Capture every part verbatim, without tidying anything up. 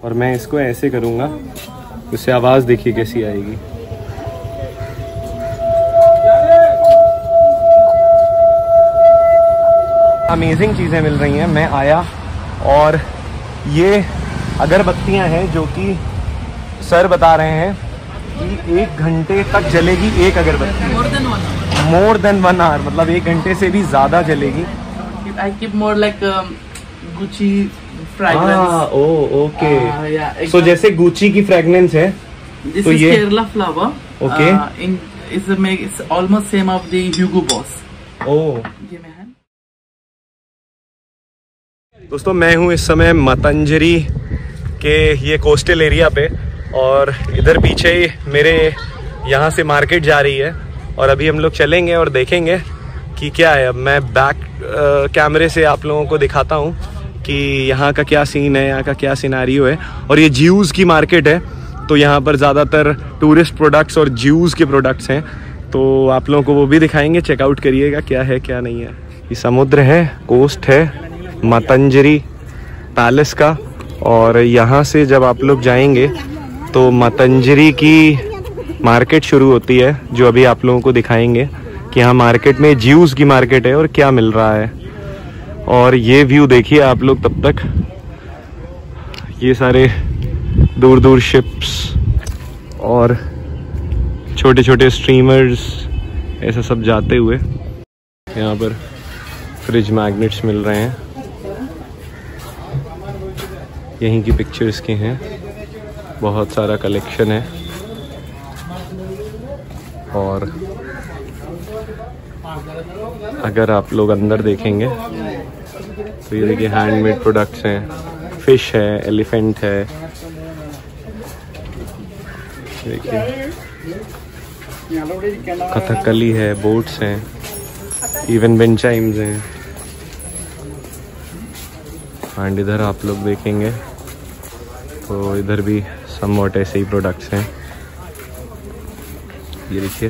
और मैं इसको ऐसे करूँगा, उससे आवाज़ देखिए कैसी आएगी। अमेजिंग चीज़ें मिल रही हैं। मैं आया और ये अगरबत्तियां हैं जो कि सर बता रहे हैं कि एक घंटे तक जलेगी एक अगरबत्ती। More than one hour. More than one hour मतलब एक घंटे से भी ज़्यादा जलेगी। I keep more like um, Gucci fragrance. हाँ, oh okay. Uh, yeah, so जैसे गुची की फ्रेगनेंस है। This तो is ये Kerala flower. Okay. Uh, in is a make it's almost same of the Hugo Boss. ओ ये में है। दोस्तों मैं हूँ इस समय मतंजरी के ये कोस्टल एरिया पे, और इधर पीछे मेरे यहाँ से मार्केट जा रही है, और अभी हम लोग चलेंगे और देखेंगे कि क्या है। अब मैं बैक कैमरे से आप लोगों को दिखाता हूँ कि यहाँ का क्या सीन है, यहाँ का क्या सिनारियो है। और ये ज्यूज़ की मार्केट है, तो यहाँ पर ज़्यादातर टूरिस्ट प्रोडक्ट्स और ज्यूज़ के प्रोडक्ट्स हैं, तो आप लोगों को वो भी दिखाएंगे। चेकआउट करिएगा क्या है क्या नहीं है। ये समुद्र है, कोस्ट है मतंजरी पैलेस का, और यहाँ से जब आप लोग जाएंगे तो मतंजरी की मार्केट शुरू होती है, जो अभी आप लोगों को दिखाएंगे कि यहाँ मार्केट में ज्यूस की मार्केट है और क्या मिल रहा है। और ये व्यू देखिए आप लोग तब तक, ये सारे दूर दूर शिप्स और छोटे छोटे स्ट्रीमर्स ऐसा सब जाते हुए। यहाँ पर फ्रिज मैग्नेट्स मिल रहे हैं, यहीं की पिक्चर्स के हैं, बहुत सारा कलेक्शन है। और अगर आप लोग अंदर देखेंगे तो ये देखिए हैंडमेड प्रोडक्ट्स हैं, फिश है, एलिफेंट है, देखिए कथकली है, बोट्स हैं, इवन विंड चाइम्स हैं। एंड इधर आप लोग देखेंगे तो इधर भी समवॉट ऐसे ही प्रोडक्ट्स हैं। ये देखिए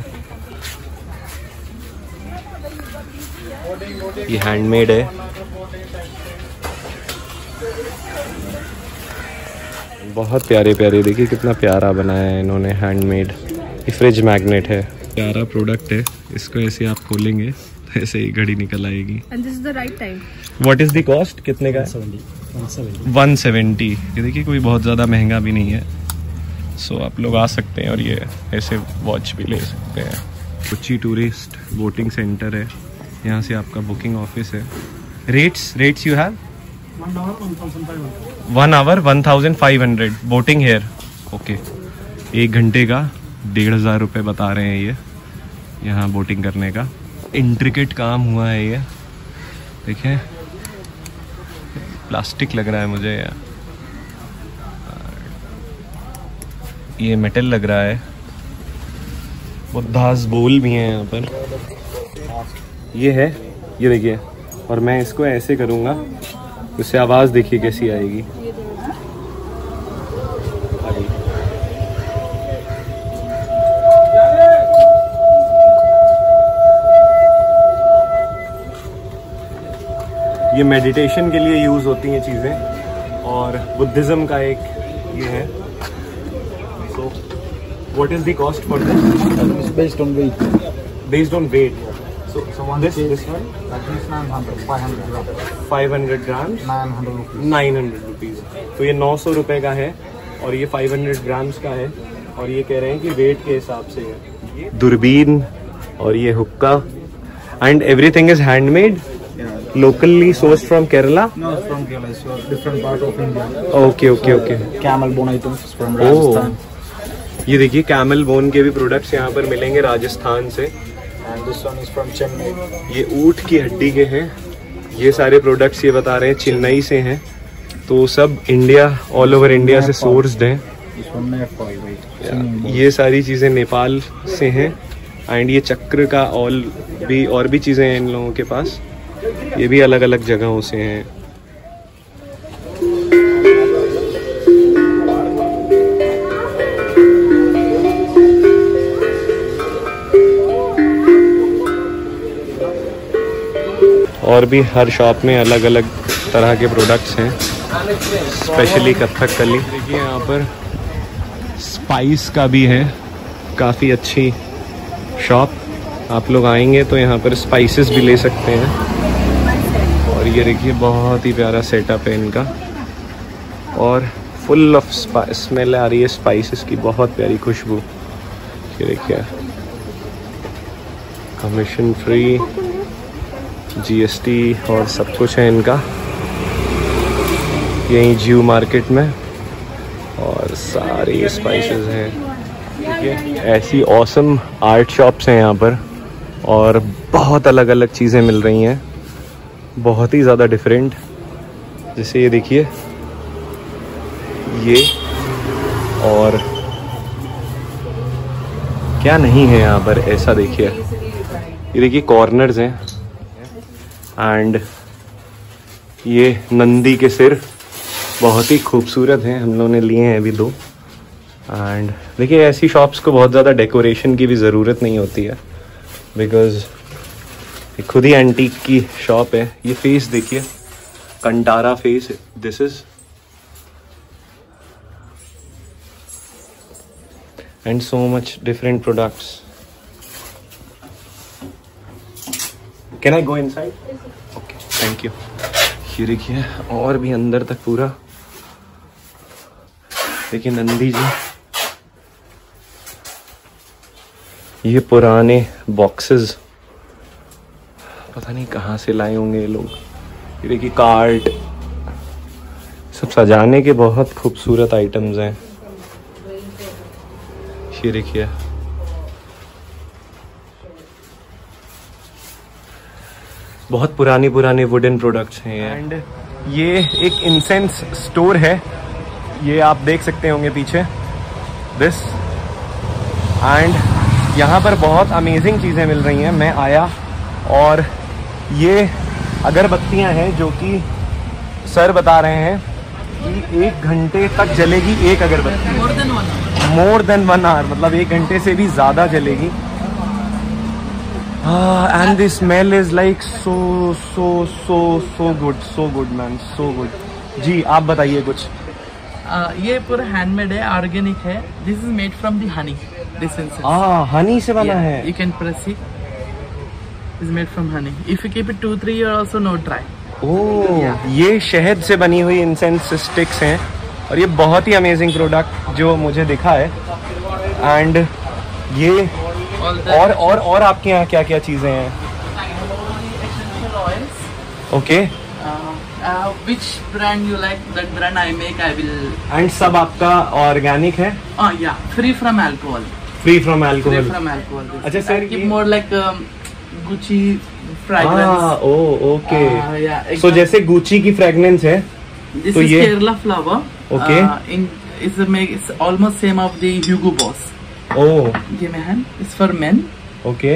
ये हैंडमेड है। बहुत प्यारे प्यारे, देखिए कितना प्यारा बनाया है इन्होंने, हैंडमेड। ये फ्रिज मैग्नेट है, प्यारा प्रोडक्ट है। इसको ऐसे आप खोलेंगे तो ऐसे ही घड़ी निकल आएगी। And this is the right time. What is the cost, कितने का है? One seventy. ये देखिए कोई बहुत ज़्यादा महंगा भी नहीं है। सो so, आप लोग आ सकते हैं और ये ऐसे वॉच भी ले सकते हैं। गुची टूरिस्ट बोटिंग सेंटर है, यहाँ से आपका बुकिंग ऑफिस है। Rates rates you have? One hour one thousand five hundred boating here. Okay, एक घंटे का डेढ़ हज़ार रुपये बता रहे हैं ये यहाँ बोटिंग करने का। इंट्रिकेट काम हुआ है ये, देखें प्लास्टिक लग रहा है मुझे, ये मेटल लग रहा है। बुद्धास बोल भी हैं यहाँ पर। ये है, ये देखिए, और मैं इसको ऐसे करूँगा, उससे आवाज़ देखिए कैसी आएगी। ये मेडिटेशन के लिए यूज़ होती हैं चीज़ें, और बुद्धिज़्म का एक ये है। So what is the cost for this? Based on weight. Based on weight. So, so one This- this, this one? that is nine hundred, five hundred grams. Five hundred gram nine hundred rupees. Nine hundred rupees. तो ये नौ सौ रुपये का है, और ये five hundred grams का है, और ये कह रहे हैं कि वेट के हिसाब से है। दूरबीन और ये हुक्का, and everything is handmade, locally sourced from Kerala? No, it's from Kerala. It's a different part of India. Okay, okay, okay. Camel bone items from Rajasthan. ये देखिए कैमल बोन के भी प्रोडक्ट्स यहाँ पर मिलेंगे राजस्थान से। And this one is from Chennai. ये ऊँट की हड्डी के हैं, ये सारे प्रोडक्ट्स ये बता रहे हैं चेन्नई से हैं, तो सब इंडिया, ऑल ओवर इंडिया से सोर्स्ड हैं। This one Nepal, wait. ये सारी चीज़ें नेपाल से हैं। एंड ये चक्र का ऑल भी और भी चीज़ें हैं इन लोगों के पास, ये भी अलग अलग जगहों से हैं। और भी हर शॉप में अलग अलग तरह के प्रोडक्ट्स हैं। स्पेशली कथकली। देखिए यहाँ पर स्पाइस का भी है, काफ़ी अच्छी शॉप। आप लोग आएंगे तो यहाँ पर स्पाइसेस भी ले सकते हैं। और ये देखिए बहुत ही प्यारा सेटअप है इनका, और फुल ऑफ स्मेल आ रही है स्पाइसेस की, बहुत प्यारी खुशबू। ये देखिए कमीशन फ्री, जीएसटी और सब कुछ है इनका यहीं ज्यू मार्केट में, और सारे स्पाइसेस हैं। देखिए ऐसी ऑसम आर्ट शॉप्स हैं यहाँ पर, और बहुत अलग अलग चीज़ें मिल रही हैं, बहुत ही ज़्यादा डिफरेंट। जैसे ये देखिए ये, और क्या नहीं है यहाँ पर ऐसा। देखिए ये देखिए कॉर्नर्स हैं, एंड ये नंदी के सिर बहुत ही खूबसूरत हैं, हम लोगों ने लिए हैं अभी दो। एंड देखिए ऐसी शॉप्स को बहुत ज़्यादा डेकोरेशन की भी ज़रूरत नहीं होती है, बिकॉज खुद ही एंटीक की शॉप है। ये फेस देखिए, Kantara face this is, and so much different products. Can I go inside? Okay, thank you. ये देखिए और भी अंदर तक पूरा, देखिए नंदी जी, ये पुराने बॉक्सेस पता नहीं कहाँ से लाए होंगे ये लोग। ये देखिए कार्ट, सब सजाने के बहुत खूबसूरत आइटम्स हैं। ये देखिए बहुत पुरानी पुरानी वुडन प्रोडक्ट्स हैं। एंड ये एक इंसेंस स्टोर है, ये आप देख सकते होंगे पीछे दिस। एंड यहाँ पर बहुत अमेजिंग चीज़ें मिल रही हैं। मैं आया और ये अगरबत्तियाँ हैं जो कि सर बता रहे हैं कि एक घंटे तक जलेगी एक अगरबत्ती। More than one hour more than one hour मतलब एक घंटे से भी ज़्यादा जलेगी। And the smell is like so so so so good, so good man, so good. जी आप बताइए कुछ। uh, ये पूरा हैंडमेड है, ऑर्गेनिक है। This is made from the honey, this incense. हाँ हनी से बना है। You can press it, is made from honey. If you keep it two three year also not dry. Oh, ये शहद से बनी हुई इंसेंस स्टिक्स हैं, और ये बहुत ही अमेजिंग प्रोडक्ट जो मुझे दिखा है। एंड ये और और और आपके यहाँ क्या क्या चीज़ें हैं? Okay, which brand you like, that brand I make, I will. And सब आपका ऑर्गेनिक है? Oh yeah, free from alcohol. Free from alcohol? Free from alcohol. अच्छा sir, keep more like um, Gucci fragrance. हाँ, oh okay. Uh, yeah, so जैसे Gucci की fragrance है, this तो is ये Kerala flower. Okay. Uh, in is a make it's almost same of the Hugo Boss. ओह ये man, it's for men. Okay.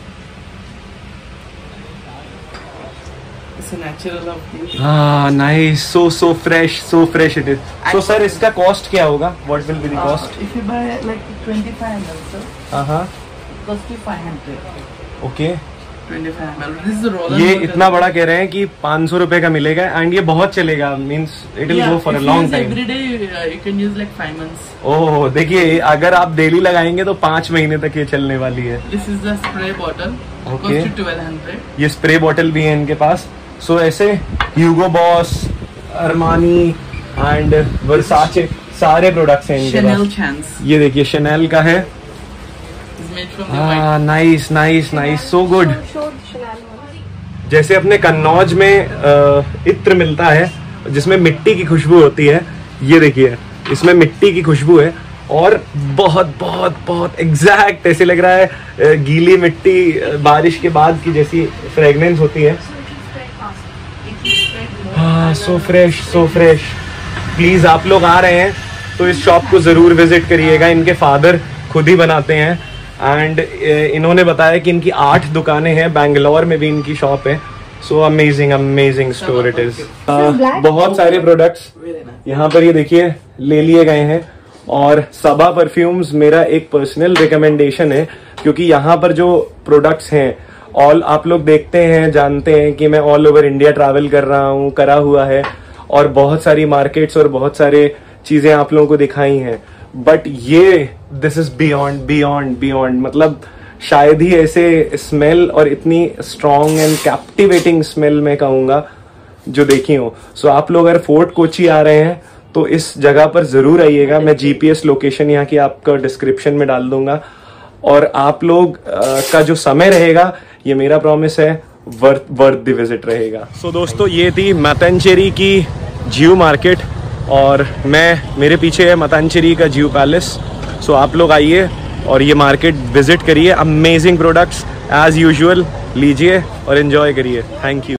It's a natural of the. हाँ nice, so so fresh, so fresh it is. So sir इसका cost क्या होगा? What will be the Uh, cost? if you buy like twenty-five milliliters, sir, हाँ हाँ it costs you five hundred. Okay. twenty-five milliliters. This is a roller. ये motor. इतना बड़ा कह रहे हैं कि पाँच सौ रुपए का मिलेगा, एंड ये बहुत चलेगा, means it will Yeah, go for a if you long use time. every day, uh, you can use like five months. Oh देखिए, अगर आप डेली लगाएंगे तो पाँच महीने तक ये चलने वाली है। This is the spray bottle. Okay. Cost you twelve hundred. ये स्प्रे बॉटल भी है इनके पास। सो so, ऐसे Hugo Boss, Armani and Versace सारे प्रोडक्ट्स हैं इनके Chanel पास। Chance ये देखिए शनेल का है। is made from the white. हाँ nice nice nice, so good. जैसे अपने कन्नौज में अ, इत्र मिलता है जिसमें मिट्टी की खुशबू होती है, ये देखिए इसमें मिट्टी की खुशबू है, और बहुत बहुत बहुत एग्जैक्ट ऐसे लग रहा है अ, गीली मिट्टी अ, बारिश के बाद की जैसी फ्रेगनेंस होती है। हाँ so fresh, so fresh. Please आप लोग आ रहे हैं तो इस शॉप को जरूर विजिट करिएगा। इनके फादर खुद ही बनाते हैं, एंड इन्होंने बताया कि इनकी आठ दुकानें हैं, बैंगलोर में भी इनकी शॉप है। So amazing amazing store it is. बहुत सारे प्रोडक्ट्स यहाँ पर ये देखिए ले लिए गए हैं, और सबा परफ्यूम्स मेरा एक पर्सनल रिकमेंडेशन है, क्योंकि यहाँ पर जो प्रोडक्ट्स हैं ऑल, आप लोग देखते हैं जानते हैं कि मैं ऑल ओवर इंडिया ट्रैवल कर रहा हूँ, करा हुआ है, और बहुत सारी मार्केट्स और बहुत सारे चीजें आप लोगों को दिखाई हैं, बट ये this is beyond beyond beyond मतलब शायद ही ऐसे स्मेल और इतनी स्ट्रॉन्ग एंड कैप्टिवेटिंग स्मेल मैं कहूंगा जो देखी हो। सो so, आप लोग अगर फोर्ट कोची आ रहे हैं तो इस जगह पर जरूर आइएगा। मैं जीपीएस लोकेशन यहाँ की आपका डिस्क्रिप्शन में डाल दूंगा, और आप लोग आ, का जो समय रहेगा ये मेरा प्रॉमिस है वर्थ वर्थ द विजिट रहेगा। सो so, दोस्तों ये थी मतांचेरी की जियो मार्केट, और मैं मेरे पीछे है मतांचेरी का जियो पैलेस। सो so, आप लोग आइए और ये मार्केट विजिट करिए। अमेजिंग प्रोडक्ट्स एज यूजुअल लीजिए और एंजॉय करिए। Thank you.